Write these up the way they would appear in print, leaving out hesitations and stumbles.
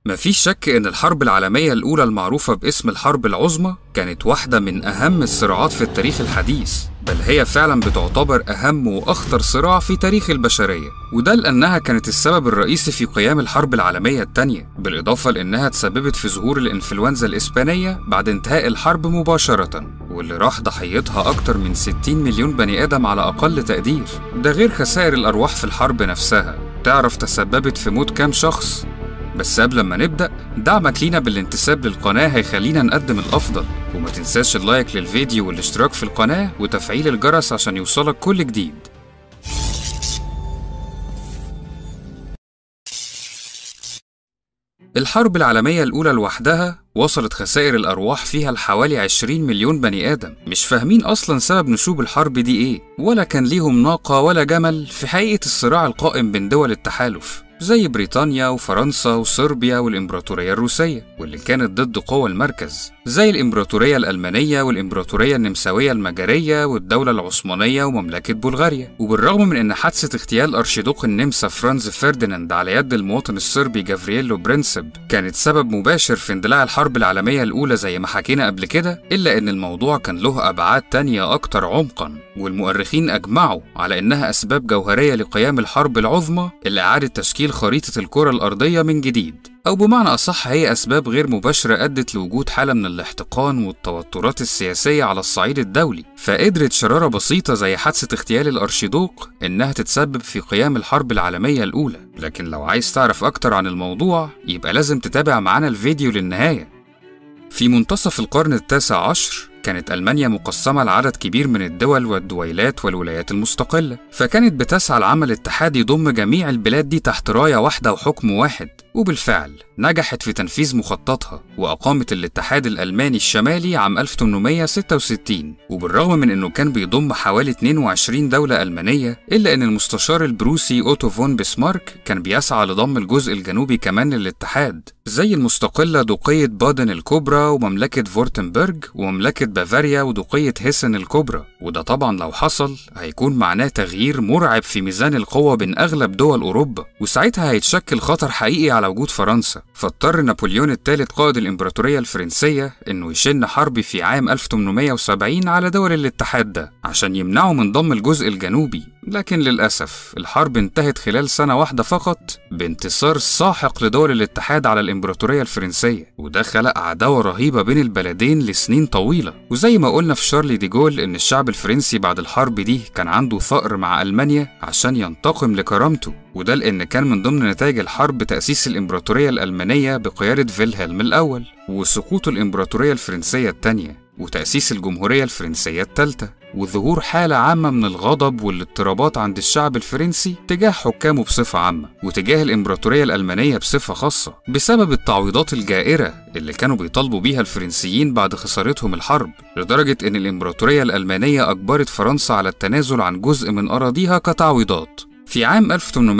مفيش شك إن الحرب العالمية الأولى المعروفة باسم الحرب العظمى كانت واحدة من أهم الصراعات في التاريخ الحديث، بل هي فعلا بتعتبر أهم وأخطر صراع في تاريخ البشرية، وده لأنها كانت السبب الرئيسي في قيام الحرب العالمية الثانية، بالإضافة لأنها تسببت في ظهور الإنفلونزا الإسبانية بعد انتهاء الحرب مباشرة، واللي راح ضحيتها أكتر من 60 مليون بني آدم على أقل تقدير، ده غير خسائر الأرواح في الحرب نفسها. تعرف تسببت في موت كام شخص؟ بس قبل ما نبدأ، دعمك لينا بالانتساب للقناة هيخلينا نقدم الأفضل، وما تنساش اللايك للفيديو والاشتراك في القناة وتفعيل الجرس عشان يوصلك كل جديد. الحرب العالمية الأولى لوحدها وصلت خسائر الأرواح فيها لحوالي 20 مليون بني آدم، مش فاهمين أصلا سبب نشوب الحرب دي إيه، ولا كان ليهم ناقة ولا جمل في حقيقة الصراع القائم بين دول التحالف زي بريطانيا وفرنسا وصربيا والإمبراطورية الروسية، واللي كانت ضد قوى المركز زي الإمبراطورية الألمانية والإمبراطورية النمساوية المجرية والدولة العثمانية ومملكة بلغاريا. وبالرغم من أن حادثة اغتيال أرشيدوق النمسا فرانز فرديناند على يد المواطن الصربي جافرييلو برينسب كانت سبب مباشر في اندلاع الحرب العالمية الأولى زي ما حكينا قبل كده، إلا أن الموضوع كان له أبعاد تانية أكتر عمقا، والمؤرخين أجمعوا على أنها أسباب جوهرية لقيام الحرب العظمى اللي أعادت تشكيل خريطة الكرة الأرضية من جديد، أو بمعنى أصح هي أسباب غير مباشرة أدت لوجود حالة من الاحتقان والتوترات السياسية على الصعيد الدولي، فقدرت شرارة بسيطة زي حادثة اغتيال الأرشيدوق إنها تتسبب في قيام الحرب العالمية الأولى. لكن لو عايز تعرف أكتر عن الموضوع يبقى لازم تتابع معانا الفيديو للنهاية. في منتصف القرن التاسع عشر كانت ألمانيا مقسمة لعدد كبير من الدول والدويلات والولايات المستقلة، فكانت بتسعى لعمل اتحاد يضم جميع البلاد دي تحت راية واحدة وحكم واحد، وبالفعل نجحت في تنفيذ مخططها وأقامت الاتحاد الألماني الشمالي عام 1866. وبالرغم من أنه كان بيضم حوالي 22 دولة ألمانية، إلا أن المستشار البروسي أوتو فون بسمارك كان بيسعى لضم الجزء الجنوبي كمان للاتحاد، زي المستقلة دوقية بادن الكبرى ومملكة فورتنبرج ومملكة بافاريا ودوقية هيسن الكبرى. وده طبعا لو حصل هيكون معناه تغيير مرعب في ميزان القوة بين أغلب دول أوروبا، وساعتها هيتشكل خطر حقيقي على وجود فرنسا. فاضطر نابليون الثالث قائد الإمبراطورية الفرنسية إنه يشن حرب في عام 1870 على دول الاتحاد ده عشان يمنعه من ضم الجزء الجنوبي، لكن للأسف الحرب انتهت خلال سنة واحدة فقط بانتصار ساحق لدول الاتحاد على الإمبراطورية الفرنسية، وده خلق عداوة رهيبة بين البلدين لسنين طويلة. وزي ما قلنا في شارلي دي جول إن الشعب الفرنسي بعد الحرب دي كان عنده ثأر مع ألمانيا عشان ينتقم لكرامته، وده لأن كان من ضمن نتائج الحرب تأسيس الإمبراطورية الألمانية بقيادة فيلهلم الأول، وسقوط الإمبراطورية الفرنسية الثانية، وتأسيس الجمهورية الفرنسية الثالثة، وظهور حالة عامة من الغضب والاضطرابات عند الشعب الفرنسي تجاه حكامه بصفة عامة وتجاه الإمبراطورية الألمانية بصفة خاصة، بسبب التعويضات الجائرة اللي كانوا بيطالبوا بيها الفرنسيين بعد خسارتهم الحرب، لدرجة إن الإمبراطورية الألمانية أجبرت فرنسا على التنازل عن جزء من أراضيها كتعويضات. في عام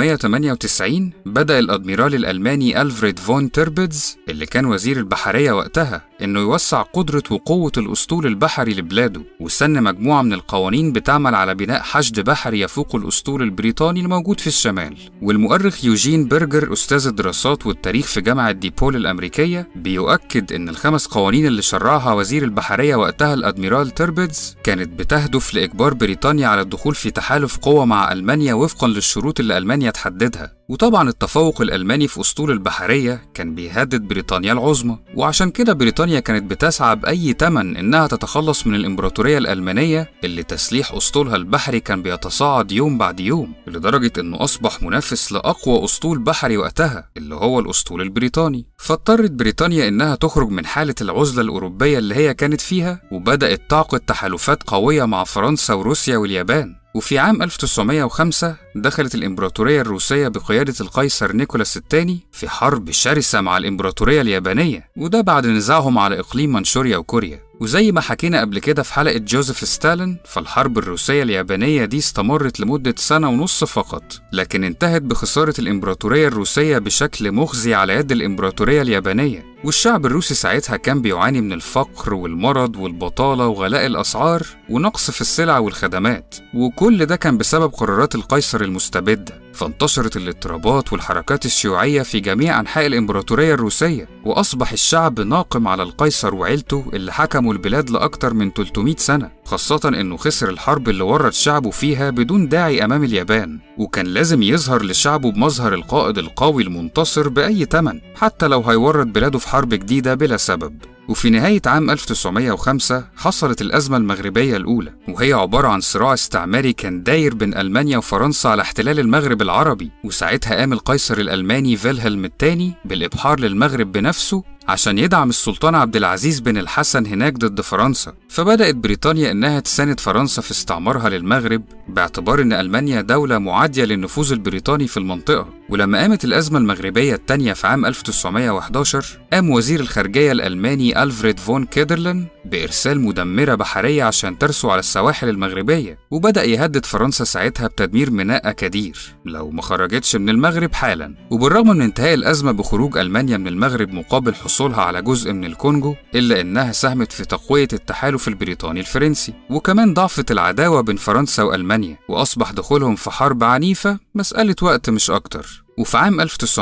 1898 بدأ الأدميرال الألماني ألفريد فون تيربيتز اللي كان وزير البحرية وقتها إنه يوسع قدرة وقوة الأسطول البحري لبلاده، وسن مجموعة من القوانين بتعمل على بناء حشد بحري يفوق الأسطول البريطاني الموجود في الشمال. والمؤرخ يوجين بيرجر أستاذ الدراسات والتاريخ في جامعة ديبول الأمريكية بيؤكد إن ال5 قوانين اللي شرعها وزير البحرية وقتها الأدميرال تيربيتز كانت بتهدف لإجبار بريطانيا على الدخول في تحالف قوة مع ألمانيا وفقا للشروط اللي ألمانيا تحددها. وطبعا التفوق الألماني في أسطول البحرية كان بيهدد بريطانيا العظمى، وعشان كده بريطانيا كانت بتسعى بأي تمن إنها تتخلص من الإمبراطورية الألمانية اللي تسليح أسطولها البحري كان بيتصاعد يوم بعد يوم، لدرجة إنه أصبح منافس لأقوى أسطول بحري وقتها اللي هو الأسطول البريطاني. فاضطرت بريطانيا إنها تخرج من حالة العزلة الأوروبية اللي هي كانت فيها، وبدأت تعقد تحالفات قوية مع فرنسا وروسيا واليابان. وفي عام 1905 دخلت الإمبراطورية الروسية بقيادة القيصر نيكولاس الثاني في حرب شرسة مع الإمبراطورية اليابانية، وده بعد نزاعهم على إقليم منشوريا وكوريا. وزي ما حكينا قبل كده في حلقة جوزيف ستالين، فالحرب الروسية اليابانية دي استمرت لمدة 1.5 سنة فقط، لكن انتهت بخسارة الإمبراطورية الروسية بشكل مخزي على يد الإمبراطورية اليابانية. والشعب الروسي ساعتها كان بيعاني من الفقر والمرض والبطالة وغلاء الأسعار ونقص في السلع والخدمات، وكل ده كان بسبب قرارات القيصر المستبدة. فانتشرت الاضطرابات والحركات الشيوعية في جميع أنحاء الإمبراطورية الروسية، وأصبح الشعب ناقم على القيصر وعيلته اللي حكموا البلاد لأكتر من 300 سنة، خاصة إنه خسر الحرب اللي ورط شعبه فيها بدون داعي أمام اليابان، وكان لازم يظهر لشعبه بمظهر القائد القوي المنتصر بأي تمن، حتى لو هيورط بلاده في حرب جديدة بلا سبب. وفي نهاية عام 1905 حصلت الأزمة المغربية الأولى، وهي عبارة عن صراع استعماري كان داير بين ألمانيا وفرنسا على احتلال المغرب العربي. وساعتها قام القيصر الألماني فيلهلم الثاني بالإبحار للمغرب بنفسه عشان يدعم السلطان عبد العزيز بن الحسن هناك ضد فرنسا. فبدأت بريطانيا إنها تساند فرنسا في استعمارها للمغرب، باعتبار إن ألمانيا دولة معادية للنفوذ البريطاني في المنطقة. ولما قامت الأزمة المغربية الثانية في عام 1911 قام وزير الخارجية الألماني ألفريد فون كيدرلن بإرسال مدمرة بحرية عشان ترسو على السواحل المغربية، وبدأ يهدد فرنسا ساعتها بتدمير ميناء أكادير لو ما خرجتش من المغرب حالا. وبالرغم من انتهاء الأزمة بخروج ألمانيا من المغرب مقابل حصولها على جزء من الكونغو، إلا إنها ساهمت في تقوية التحالف البريطاني الفرنسي، وكمان ضعفت العداوة بين فرنسا وألمانيا، وأصبح دخولهم في حرب عنيفة مسألة وقت مش أكتر. وفي عام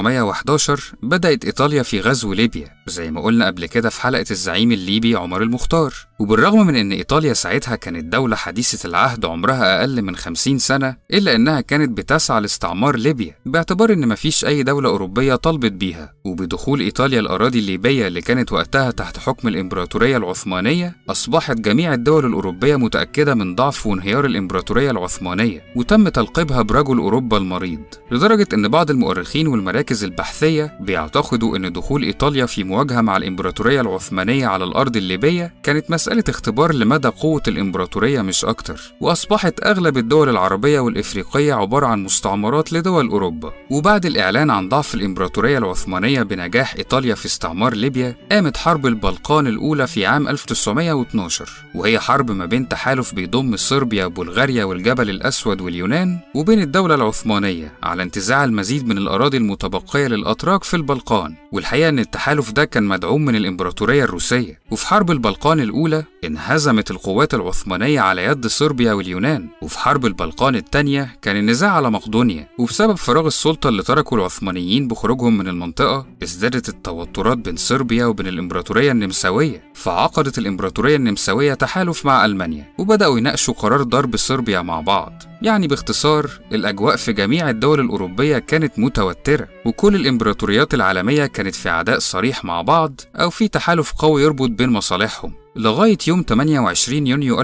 1911 بدأت إيطاليا في غزو ليبيا زي ما قلنا قبل كده في حلقة الزعيم الليبي عمر المختار. وبالرغم من إن إيطاليا ساعتها كانت دولة حديثة العهد عمرها أقل من 50 سنة، إلا إنها كانت بتسعى لاستعمار ليبيا، باعتبار إن مفيش أي دولة أوروبية طلبت بيها. وبدخول إيطاليا الأراضي الليبية اللي كانت وقتها تحت حكم الإمبراطورية العثمانية، أصبحت جميع الدول الأوروبية متأكدة من ضعف وانهيار الإمبراطورية العثمانية، وتم تلقيبها برجل أوروبا المريض، لدرجة إن بعض المؤرخين والمراكز البحثية بيعتقدوا إن دخول إيطاليا في مواجهة مع الإمبراطورية العثمانية على الأرض الليبية كانت مسألة اختبار لمدى قوة الإمبراطورية مش أكتر. وأصبحت أغلب الدول العربية والإفريقية عبارة عن مستعمرات لدول أوروبا. وبعد الإعلان عن ضعف الإمبراطورية العثمانية بنجاح إيطاليا في استعمار ليبيا، قامت حرب البلقان الأولى في عام 1912، وهي حرب ما بين تحالف بيضم صربيا وبلغاريا والجبل الأسود واليونان وبين الدولة العثمانية على انتزاع المزيد من الأراضي المتبقية للأتراك في البلقان. والحقيقة إن التحالف ده كان مدعوم من الإمبراطورية الروسية. وفي حرب البلقان الأولى انهزمت القوات العثمانية على يد صربيا واليونان، وفي حرب البلقان الثانية كان النزاع على مقدونيا. وبسبب فراغ السلطة اللي تركه العثمانيين بخروجهم من المنطقة، ازدادت التوترات بين صربيا وبين الإمبراطورية النمساوية، فعقدت الإمبراطورية النمساوية تحالف مع ألمانيا، وبدأوا يناقشوا قرار ضرب صربيا مع بعض. يعني باختصار، الأجواء في جميع الدول الأوروبية كانت متوترة، وكل الإمبراطوريات العالمية كانت في عداء صريح مع بعض أو في تحالف قوي يربط بين مصالحهم، لغاية يوم 28 يونيو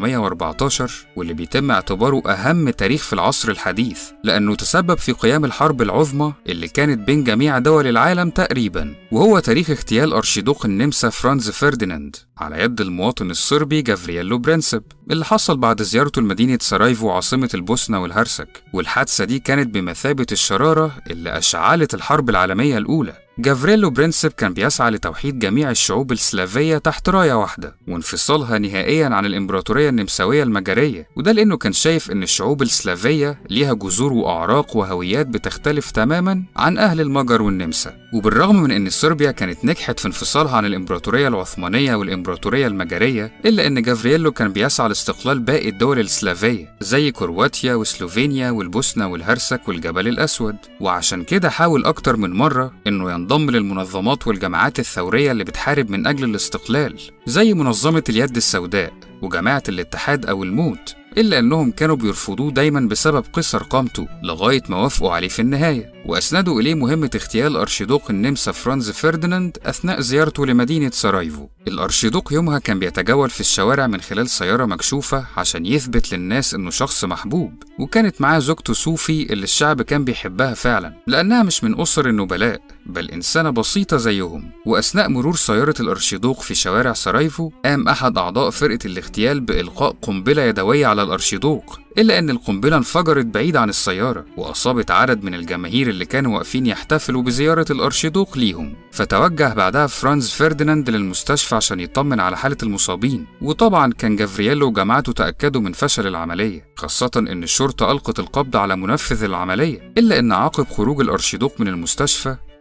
1914، واللي بيتم اعتباره أهم تاريخ في العصر الحديث، لأنه تسبب في قيام الحرب العظمى اللي كانت بين جميع دول العالم تقريبا، وهو تاريخ اغتيال أرشيدوق النمسا فرانز فرديناند على يد المواطن الصربي جافرييلو برينسب، اللي حصل بعد زيارته لمدينة سرايفو عاصمة البوسنة والهرسك. والحادثة دي كانت بمثابة الشرارة اللي أشعلت الحرب العالمية الأولى. جافرييلو برينسب كان بيسعى لتوحيد جميع الشعوب السلافية تحت راية واحدة وانفصالها نهائيا عن الإمبراطورية النمساوية المجرية، وده لأنه كان شايف إن الشعوب السلافية ليها جذور وأعراق وهويات بتختلف تماما عن أهل المجر والنمسا. وبالرغم من إن صربيا كانت نجحت في انفصالها عن الإمبراطورية العثمانية والإمبراطورية المجرية، إلا إن جافرييلو كان بيسعى لاستقلال باقي الدول السلافية زي كرواتيا وسلوفينيا والبوسنة والهرسك والجبل الأسود. وعشان كده حاول أكتر من مرة إنه ينضم للمنظمات والجماعات الثورية اللي بتحارب من أجل الاستقلال، زي منظمة اليد السوداء وجماعة الاتحاد أو الموت، إلا أنهم كانوا بيرفضوه دايما بسبب قصر قامته، لغاية ما وافقوا عليه في النهاية وأسندوا إليه مهمة اغتيال أرشيدوق النمسا فرانز فرديناند أثناء زيارته لمدينة سرايفو. الأرشيدوق يومها كان بيتجول في الشوارع من خلال سيارة مكشوفة عشان يثبت للناس إنه شخص محبوب، وكانت معاه زوجته صوفي اللي الشعب كان بيحبها فعلا لأنها مش من أسر النبلاء بل إنسانة بسيطة زيهم. وأثناء مرور سيارة الأرشيدوق في شوارع سرايفو، قام أحد أعضاء فرقة الاغتيال بإلقاء قنبلة يدوية على الأرشيدوق، إلا أن القنبلة انفجرت بعيد عن السيارة وأصابت عدد من الجماهير اللي كانوا واقفين يحتفلوا بزيارة الأرشيدوق ليهم. فتوجه بعدها فرانز فرديناند للمستشفى عشان يطمن على حالة المصابين، وطبعا كان جافرييلو وجماعته تأكدوا من فشل العملية، خاصة أن الشرطة ألقت القبض على منفذ العملية. إلا أن عقب خروج الأرشيدوق من المستشفى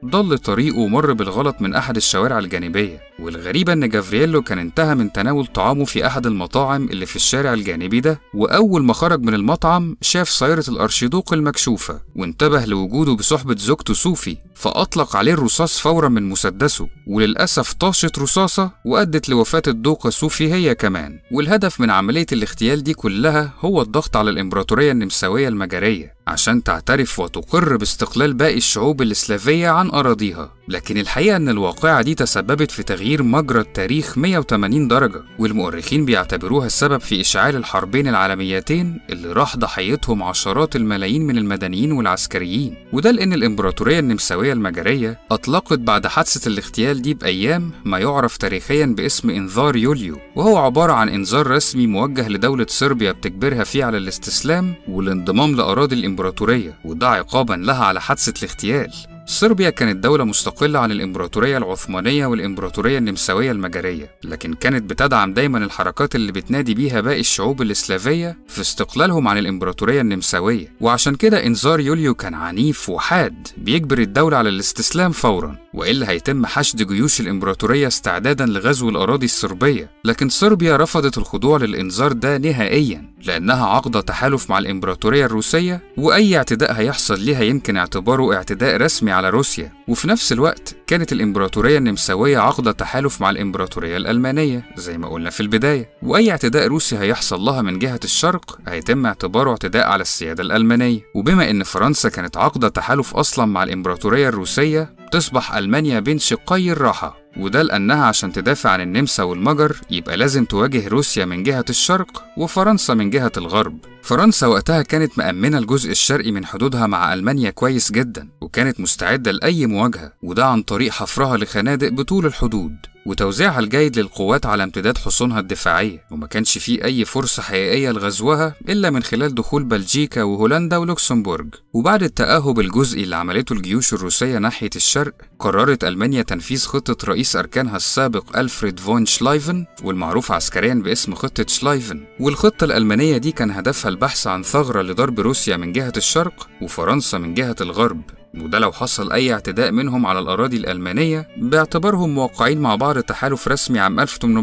ضل طريقه ومر بالغلط من أحد الشوارع الجانبية، والغريبة إن جافرييلو كان انتهى من تناول طعامه في أحد المطاعم اللي في الشارع الجانبي ده، وأول ما خرج من المطعم شاف سيارة الأرشيدوق المكشوفة وانتبه لوجوده بصحبة زوجته صوفي، فأطلق عليه الرصاص فورا من مسدسه، وللأسف طاشت رصاصة وأدت لوفاة الدوقة صوفي هي كمان. والهدف من عملية الاغتيال دي كلها هو الضغط على الإمبراطورية النمساوية المجرية عشان تعترف وتقر باستقلال باقي الشعوب الإسلافية عن أراضيها. لكن الحقيقة إن الواقعة دي تسببت في تغيير مجرى التاريخ 180 درجة، والمؤرخين بيعتبروها السبب في إشعال الحربين العالميتين اللي راح ضحيتهم عشرات الملايين من المدنيين والعسكريين. وده لأن الإمبراطورية النمساوية المجرية أطلقت بعد حادثة الاغتيال دي بأيام ما يعرف تاريخيا باسم إنذار يوليو، وهو عبارة عن إنذار رسمي موجه لدولة صربيا بتجبرها فيه على الاستسلام والانضمام لأراضي الإمبراطورية، وده عقابا لها على حادثة الاغتيال. صربيا كانت دولة مستقلة عن الإمبراطورية العثمانية والإمبراطورية النمساوية المجرية، لكن كانت بتدعم دايما الحركات اللي بتنادي بيها باقي الشعوب الإسلافية في استقلالهم عن الإمبراطورية النمساوية. وعشان كده إنذار يوليو كان عنيف وحاد بيجبر الدولة على الاستسلام فورا، وإلا هيتم حشد جيوش الإمبراطورية استعدادا لغزو الأراضي الصربية. لكن صربيا رفضت الخضوع للإنذار ده نهائيا، لأنها عقدة تحالف مع الإمبراطورية الروسية، وأي اعتداء هيحصل ليها يمكن اعتباره اعتداء رسمي على روسيا. وفي نفس الوقت كانت الإمبراطورية النمساوية عقدة تحالف مع الإمبراطورية الألمانية زي ما قلنا في البداية، وأي اعتداء روسي هيحصل لها من جهة الشرق هيتم اعتباره اعتداء على السيادة الألمانية. وبما إن فرنسا كانت عقدة تحالف أصلا مع الإمبراطورية الروسية، تصبح ألمانيا بين شقي الراحة، وده لأنها عشان تدافع عن النمسا والمجر يبقى لازم تواجه روسيا من جهة الشرق وفرنسا من جهة الغرب. فرنسا وقتها كانت مأمنة الجزء الشرقي من حدودها مع ألمانيا كويس جدا، وكانت مستعدة لأي مواجهة، وده عن طريق حفرها لخنادق بطول الحدود وتوزيعها الجيد للقوات على امتداد حصونها الدفاعية، وما كانش فيه أي فرصة حقيقية لغزوها إلا من خلال دخول بلجيكا وهولندا ولوكسمبورغ. وبعد التأهب الجزئي اللي عملته الجيوش الروسية ناحية الشرق، قررت ألمانيا تنفيذ خطة رئيس أركانها السابق ألفريد فون شلايفن، والمعروف عسكريا باسم خطة شلايفن. والخطة الألمانية دي كان هدفها البحث عن ثغرة لضرب روسيا من جهة الشرق وفرنسا من جهة الغرب، وده لو حصل أي اعتداء منهم على الأراضي الألمانية باعتبارهم موقعين مع بعض تحالف رسمي عام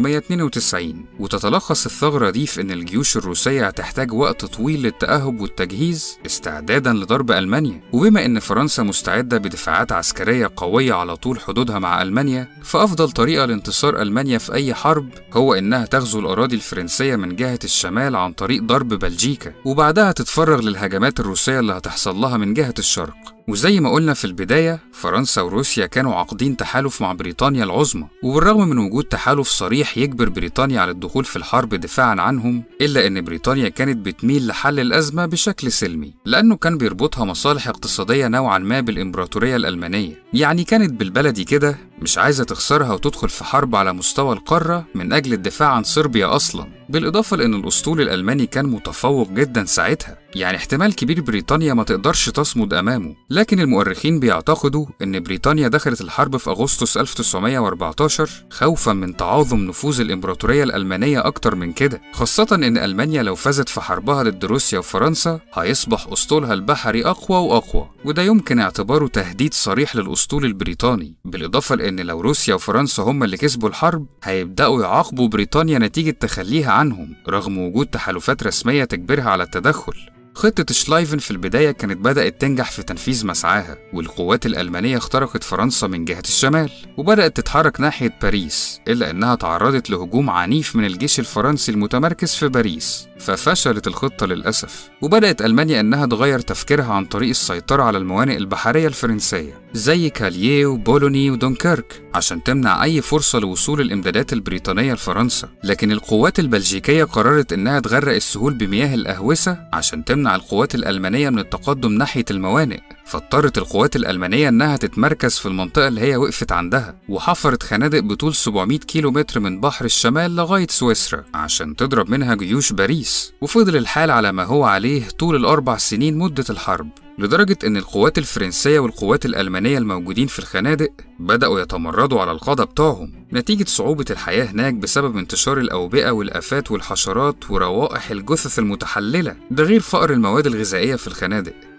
1892. وتتلخص الثغرة دي في إن الجيوش الروسية هتحتاج وقت طويل للتأهب والتجهيز استعدادا لضرب ألمانيا، وبما إن فرنسا مستعدة بدفاعات عسكرية قوية على طول حدودها مع ألمانيا، فأفضل طريقة لانتصار ألمانيا في أي حرب هو إنها تغزو الأراضي الفرنسية من جهة الشمال عن طريق ضرب بلجيكا، وبعدها تتفرغ للهجمات الروسية اللي هتحصل لها من جهة الشرق. وزي ما قلنا في البداية، فرنسا وروسيا كانوا عاقدين تحالف مع بريطانيا العظمى، وبالرغم من وجود تحالف صريح يجبر بريطانيا على الدخول في الحرب دفاعا عنهم، إلا إن بريطانيا كانت بتميل لحل الأزمة بشكل سلمي، لأنه كان بيربطها مصالح اقتصادية نوعا ما بالإمبراطورية الألمانية. يعني كانت بالبلدي كده مش عايزة تخسرها وتدخل في حرب على مستوى القارة من أجل الدفاع عن صربيا أصلا، بالإضافة لأن الأسطول الألماني كان متفوق جدا ساعتها، يعني احتمال كبير بريطانيا ما تقدرش تصمد أمامه. لكن المؤرخين بيعتقدوا إن بريطانيا دخلت الحرب في أغسطس 1914 خوفا من تعاظم نفوذ الإمبراطورية الألمانية أكتر من كده، خاصة إن ألمانيا لو فازت في حربها ضد روسيا وفرنسا هيصبح أسطولها البحري أقوى وأقوى، وده يمكن اعتباره تهديد صريح للأسطول البريطاني، بالإضافة لأن لو روسيا وفرنسا هم اللي كسبوا الحرب هيبدأوا يعاقبوا بريطانيا نتيجة تخليها عنهم رغم وجود تحالفات رسمية تجبرها على التدخل. خطة شلايفن في البداية كانت بدأت تنجح في تنفيذ مسعاها، والقوات الألمانية اخترقت فرنسا من جهة الشمال وبدأت تتحرك ناحية باريس، إلا أنها تعرضت لهجوم عنيف من الجيش الفرنسي المتمركز في باريس، ففشلت الخطة للأسف. وبدأت ألمانيا أنها تغير تفكيرها عن طريق السيطرة على الموانئ البحرية الفرنسية زي كاليه وبولوني ودونكيرك عشان تمنع أي فرصة لوصول الإمدادات البريطانية لفرنسا. لكن القوات البلجيكية قررت أنها تغرق السهول بمياه الأهوسة عشان تمنع القوات الألمانية من التقدم ناحية الموانئ، فاضطرت القوات الألمانية أنها تتمركز في المنطقة اللي هي وقفت عندها، وحفرت خنادق بطول 700 كيلومتر من بحر الشمال لغاية سويسرا عشان تضرب منها جيوش باريس. وفضل الحال على ما هو عليه طول ال4 سنين مدة الحرب، لدرجة إن القوات الفرنسية والقوات الألمانية الموجودين في الخنادق بدأوا يتمردوا على القادة بتوعهم نتيجة صعوبة الحياة هناك بسبب انتشار الأوبئة والآفات والحشرات وروائح الجثث المتحللة، ده غير فقر المواد الغذائية في الخنادق.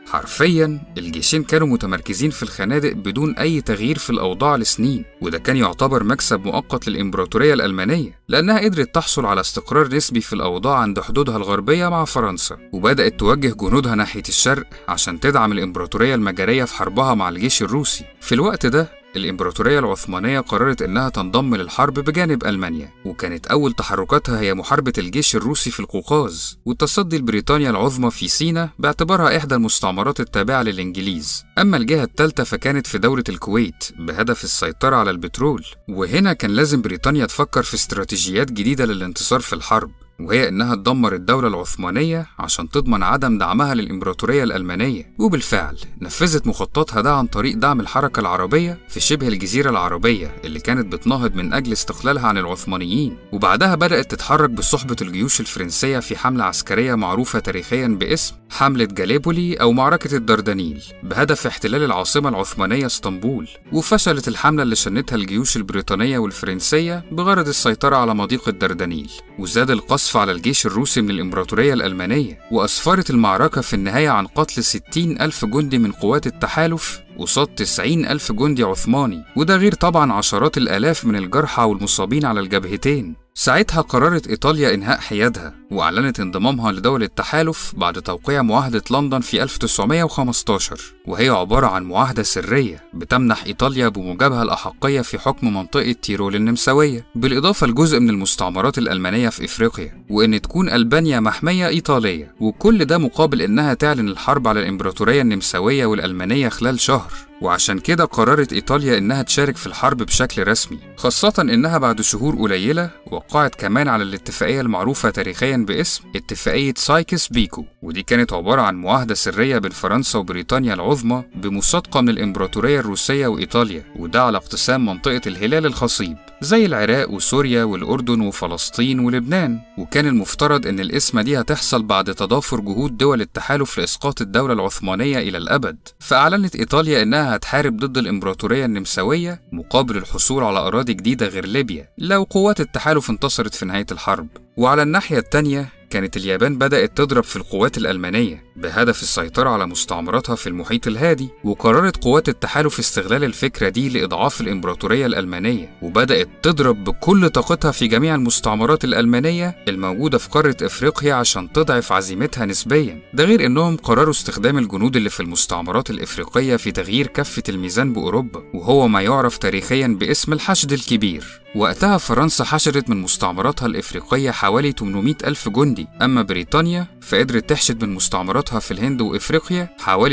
حرفيا الجيشين كانوا متمركزين في الخنادق بدون أي تغيير في الأوضاع لسنين، وده كان يعتبر مكسب مؤقت للإمبراطورية الألمانية لأنها قدرت تحصل على استقرار نسبي في الأوضاع عند حدودها الغربية مع فرنسا، وبدأت توجه جنودها ناحية الشرق عشان تدعم الإمبراطورية المجرية في حربها مع الجيش الروسي. في الوقت ده الإمبراطورية العثمانية قررت إنها تنضم للحرب بجانب ألمانيا، وكانت أول تحركاتها هي محاربة الجيش الروسي في القوقاز والتصدي لبريطانيا العظمى في سيناء باعتبارها إحدى المستعمرات التابعة للإنجليز. أما الجهة الثالثة فكانت في دولة الكويت بهدف السيطرة على البترول، وهنا كان لازم بريطانيا تفكر في استراتيجيات جديدة للانتصار في الحرب، وهي إنها تدمر الدولة العثمانية عشان تضمن عدم دعمها للإمبراطورية الألمانية. وبالفعل نفذت مخططها ده عن طريق دعم الحركة العربية في شبه الجزيرة العربية اللي كانت بتناهض من أجل استقلالها عن العثمانيين، وبعدها بدأت تتحرك بصحبة الجيوش الفرنسية في حملة عسكرية معروفة تاريخيا باسم حملة جاليبولي أو معركة الدردنيل بهدف احتلال العاصمة العثمانية اسطنبول. وفشلت الحملة اللي شنتها الجيوش البريطانية والفرنسية بغرض السيطرة على مضيق الدردنيل، وزاد القصف على الجيش الروسي من الإمبراطورية الألمانية، وأسفرت المعركة في النهاية عن قتل 60,000 جندي من قوات التحالف قصاد 90,000 جندي عثماني، وده غير طبعا عشرات الآلاف من الجرحى والمصابين على الجبهتين. ساعتها قررت إيطاليا إنهاء حيادها وأعلنت انضمامها لدول التحالف بعد توقيع معاهدة لندن في 1915، وهي عبارة عن معاهدة سرية بتمنح إيطاليا بموجبها الأحقية في حكم منطقة تيرول النمساوية، بالإضافة لجزء من المستعمرات الألمانية في إفريقيا، وإن تكون ألبانيا محمية إيطالية، وكل ده مقابل إنها تعلن الحرب على الإمبراطورية النمساوية والألمانية خلال شهر. وعشان كده قررت إيطاليا إنها تشارك في الحرب بشكل رسمي، خاصة إنها بعد شهور قليلة وقعت كمان على الاتفاقية المعروفة تاريخيا باسم اتفاقية سايكس بيكو، ودي كانت عبارة عن معاهدة سرية بين فرنسا وبريطانيا العظمى بمصادقة من الإمبراطورية الروسية وإيطاليا، وده على اقتسام منطقة الهلال الخصيب زي العراق وسوريا والأردن وفلسطين ولبنان. وكان المفترض إن القسمة دي هتحصل بعد تضافر جهود دول التحالف لإسقاط الدولة العثمانية إلى الأبد. فأعلنت إيطاليا إنها هتحارب ضد الإمبراطورية النمساوية مقابل الحصول على أراضي جديدة غير ليبيا لو قوات التحالف انتصرت في نهاية الحرب. وعلى الناحية التانية كانت اليابان بدأت تضرب في القوات الألمانية بهدف السيطرة على مستعمراتها في المحيط الهادي، وقررت قوات التحالف استغلال الفكرة دي لإضعاف الإمبراطورية الألمانية، وبدأت تضرب بكل طاقتها في جميع المستعمرات الألمانية الموجودة في قارة إفريقيا عشان تضعف عزيمتها نسبيا. ده غير إنهم قرروا استخدام الجنود اللي في المستعمرات الإفريقية في تغيير كفة الميزان بأوروبا، وهو ما يعرف تاريخيا باسم الحشد الكبير. وقتها فرنسا حشدت من مستعمراتها الإفريقية حوالي 800,000 جندي، أما بريطانيا فقدرت تحشد من مستعمراتها في الهند وإفريقيا حوالي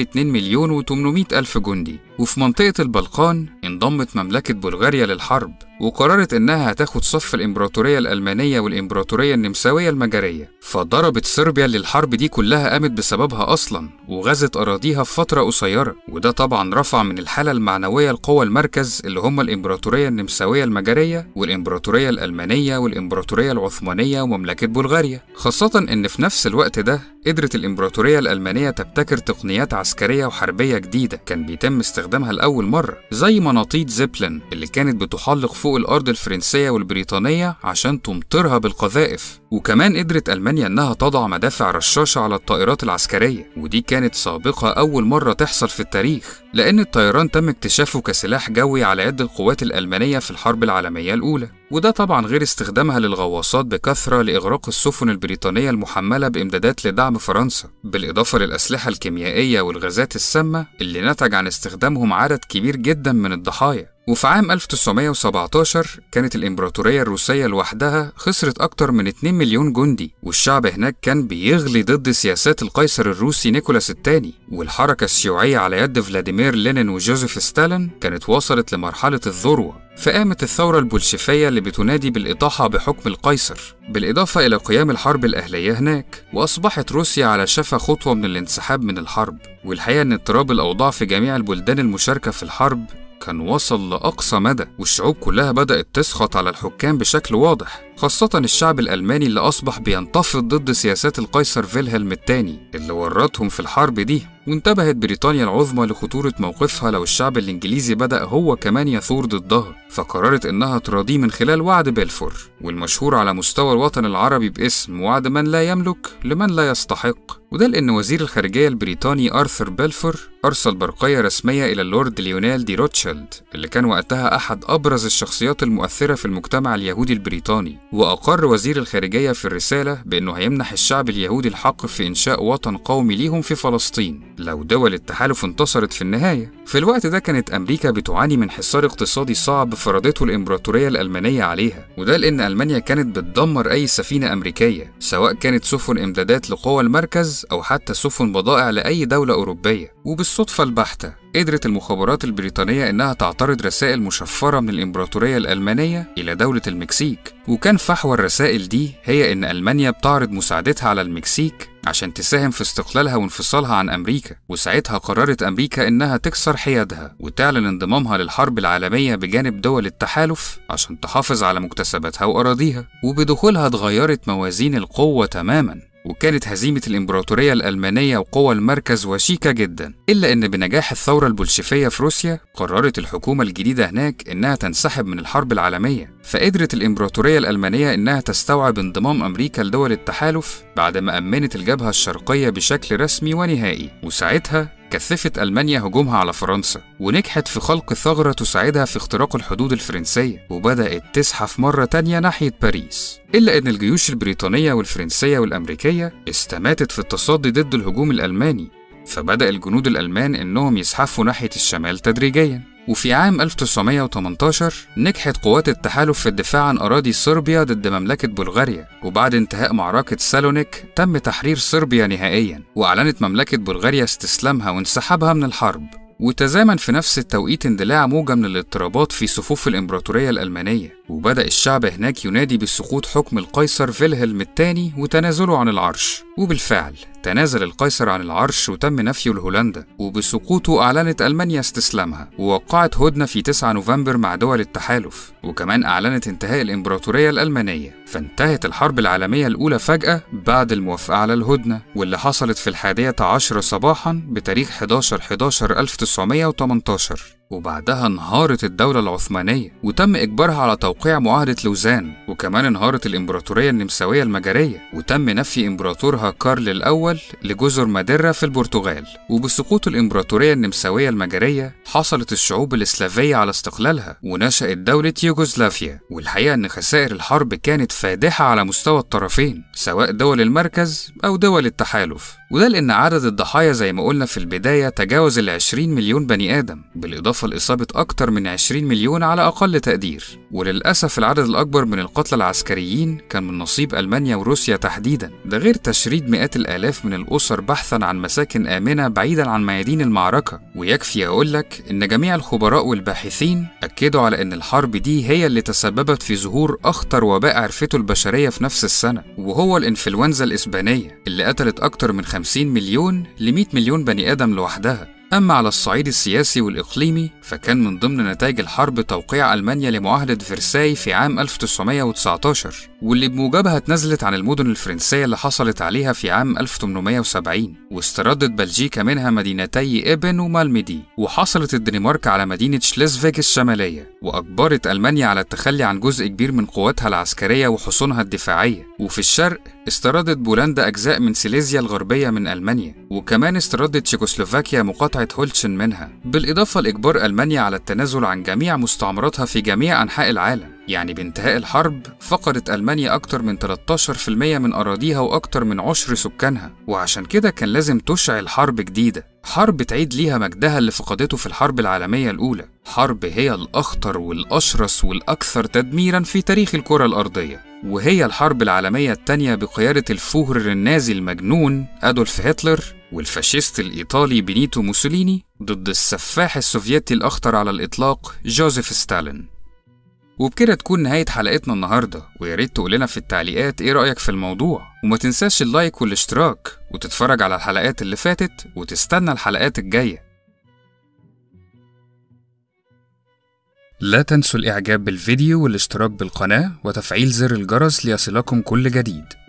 2,800,000 جندي. وفي منطقة البلقان انضمت مملكة بلغاريا للحرب، وقررت إنها هتاخد صف الإمبراطورية الألمانية والإمبراطورية النمساوية المجرية، فضربت صربيا اللي الحرب دي كلها قامت بسببها أصلا، وغزت أراضيها في فترة قصيرة. وده طبعا رفع من الحالة المعنوية لقوى المركز اللي هم الإمبراطورية النمساوية المجرية والإمبراطورية الألمانية والإمبراطورية العثمانية ومملكة بلغاريا، خاصة إن في نفس الوقت ده قدرت الإمبراطورية الألمانية تبتكر تقنيات عسكرية وحربية جديدة كان بيتم استخدامها لأول مرة، زي مناطيد زيبلين اللي كانت بتحلق فوق الأرض الفرنسية والبريطانية عشان تمطرها بالقذائف. وكمان قدرت ألمانيا إنها تضع مدافع رشاشة على الطائرات العسكرية، ودي كانت سابقة أول مرة تحصل في التاريخ، لأن الطيران تم اكتشافه كسلاح جوي على يد القوات الألمانية في الحرب العالمية الأولى، وده طبعا غير استخدامها للغواصات بكثرة لإغراق السفن البريطانية المحملة بإمدادات لدعم فرنسا، بالإضافة للأسلحة الكيميائية والغازات السامة اللي نتج عن استخدامهم عدد كبير جدا من الضحايا. وفي عام 1917 كانت الإمبراطورية الروسية لوحدها خسرت أكتر من 2 مليون جندي، والشعب هناك كان بيغلي ضد سياسات القيصر الروسي نيكولاس الثاني، والحركة الشيوعية على يد فلاديمير لينين وجوزيف ستالين كانت وصلت لمرحلة الذروة. فقامت الثورة البولشفية اللي بتنادي بالإطاحة بحكم القيصر، بالإضافة إلى قيام الحرب الأهلية هناك، وأصبحت روسيا على شفا خطوة من الانسحاب من الحرب. والحقيقة إن اضطراب الأوضاع في جميع البلدان المشاركة في الحرب كان وصل لأقصى مدى، والشعوب كلها بدأت تسخط على الحكام بشكل واضح، خاصة الشعب الألماني اللي أصبح بينتفض ضد سياسات القيصر فيلهلم الثاني اللي ورطهم في الحرب دي. وانتبهت بريطانيا العظمى لخطورة موقفها لو الشعب الإنجليزي بدأ هو كمان يثور ضدها، فقررت إنها تراضيه من خلال وعد بلفور، والمشهور على مستوى الوطن العربي باسم وعد من لا يملك لمن لا يستحق. وده لأن وزير الخارجية البريطاني آرثر بلفور أرسل برقية رسمية إلى اللورد ليونيل دي روتشيلد اللي كان وقتها أحد أبرز الشخصيات المؤثرة في المجتمع اليهودي البريطاني، وأقر وزير الخارجية في الرسالة بأنه هيمنح الشعب اليهودي الحق في إنشاء وطن قومي ليهم في فلسطين لو دول التحالف انتصرت في النهاية. في الوقت ده كانت أمريكا بتعاني من حصار اقتصادي صعب فرضته الإمبراطورية الألمانية عليها، وده لأن ألمانيا كانت بتدمر أي سفينة أمريكية سواء كانت سفن إمدادات لقوى المركز أو حتى سفن بضائع لأي دولة أوروبية. وبالصدفة البحتة قدرت المخابرات البريطانية إنها تعترض رسائل مشفرة من الإمبراطورية الألمانية إلى دولة المكسيك، وكان فحوى الرسائل دي هي إن ألمانيا بتعرض مساعدتها على المكسيك عشان تساهم في استقلالها وانفصالها عن أمريكا. وساعتها قررت أمريكا إنها تكسر حيادها وتعلن انضمامها للحرب العالمية بجانب دول التحالف عشان تحافظ على مكتسباتها وأراضيها. وبدخولها اتغيرت موازين القوة تماماً، وكانت هزيمة الإمبراطورية الألمانية وقوى المركز وشيكة جدا، إلا إن بنجاح الثورة البولشفية في روسيا قررت الحكومة الجديدة هناك إنها تنسحب من الحرب العالمية، فقدرت الإمبراطورية الألمانية إنها تستوعب انضمام أمريكا لدول التحالف بعد ما أمنت الجبهة الشرقية بشكل رسمي ونهائي. وساعتها كثفت ألمانيا هجومها على فرنسا ونجحت في خلق ثغرة تساعدها في اختراق الحدود الفرنسية، وبدأت تزحف مرة تانية ناحية باريس. إلا أن الجيوش البريطانية والفرنسية والأمريكية استماتت في التصدي ضد الهجوم الألماني، فبدأ الجنود الألمان إنهم يزحفوا ناحية الشمال تدريجياً. وفي عام 1918 نجحت قوات التحالف في الدفاع عن أراضي صربيا ضد مملكة بلغاريا، وبعد انتهاء معركة سالونيك تم تحرير صربيا نهائياً، وأعلنت مملكة بلغاريا استسلامها وانسحابها من الحرب. وتزامن في نفس التوقيت اندلاع موجة من الاضطرابات في صفوف الإمبراطورية الألمانية، وبدأ الشعب هناك ينادي بسقوط حكم القيصر فيلهلم الثاني وتنازله عن العرش. وبالفعل تنازل القيصر عن العرش وتم نفيه لهولندا، وبسقوطه أعلنت ألمانيا استسلامها ووقعت هدنة في 9 نوفمبر مع دول التحالف، وكمان أعلنت انتهاء الإمبراطورية الألمانية. فانتهت الحرب العالمية الأولى فجأة بعد الموافقة على الهدنة، واللي حصلت في 11 صباحا بتاريخ 11/11/1918. وبعدها انهارت الدولة العثمانية وتم إجبارها على توقيع معاهدة لوزان، وكمان انهارت الإمبراطورية النمساوية المجرية وتم نفي إمبراطورها كارل الأول لجزر ماديرا في البرتغال. وبسقوط الإمبراطورية النمساوية المجرية حصلت الشعوب الإسلافية على استقلالها ونشأت دولة يوغوسلافيا. والحقيقة إن خسائر الحرب كانت فادحة على مستوى الطرفين سواء دول المركز أو دول التحالف، وده لأن عدد الضحايا زي ما قلنا في البداية تجاوز 20 مليون بني آدم، بالإضافة لإصابة أكتر من 20 مليون على أقل تقدير. وللأسف العدد الأكبر من القتلى العسكريين كان من نصيب ألمانيا وروسيا تحديدا، ده غير تشريد مئات الآلاف من الأسر بحثا عن مساكن آمنة بعيدا عن ميادين المعركة. ويكفي أقولك إن جميع الخبراء والباحثين أكدوا على إن الحرب دي هي اللي تسببت في ظهور أخطر وباء عرفته البشرية في نفس السنة، وهو الإنفلونزا الإسبانية اللي قتلت أكتر من 50 مليون ل 100 مليون بني آدم لوحدها. أما على الصعيد السياسي والإقليمي فكان من ضمن نتائج الحرب توقيع ألمانيا لمعاهدة فرساي في عام 1919، واللي بموجبها اتنازلت عن المدن الفرنسية اللي حصلت عليها في عام 1870، واستردت بلجيكا منها مدينتي إبن ومالميدي، وحصلت الدنمارك على مدينة شليزفيغ الشمالية، وأجبرت ألمانيا على التخلي عن جزء كبير من قواتها العسكرية وحصونها الدفاعية. وفي الشرق استردت بولندا أجزاء من سيليزيا الغربية من ألمانيا، وكمان استردت تشيكوسلوفاكيا مقاطعة هولتشن منها، بالإضافة لإجبار ألمانيا على التنازل عن جميع مستعمراتها في جميع أنحاء العالم. يعني بانتهاء الحرب فقدت ألمانيا أكتر من 13% من أراضيها وأكتر من عشر سكانها، وعشان كده كان لازم تشعل حرب جديدة، حرب تعيد ليها مجدها اللي فقدته في الحرب العالمية الأولى، حرب هي الأخطر والأشرس والأكثر تدميرا في تاريخ الكرة الأرضية، وهي الحرب العالمية الثانية بقيادة الفوهرر النازي المجنون أدولف هتلر والفاشيست الإيطالي بينيتو موسوليني ضد السفاح السوفيتي الأخطر على الإطلاق جوزيف ستالين. وبكده تكون نهاية حلقتنا النهاردة، وياريت تقولنا في التعليقات ايه رأيك في الموضوع، وما تنساش اللايك والاشتراك وتتفرج على الحلقات اللي فاتت وتستنى الحلقات الجاية. لا تنسوا الإعجاب بالفيديو والاشتراك بالقناة وتفعيل زر الجرس ليصلكم كل جديد.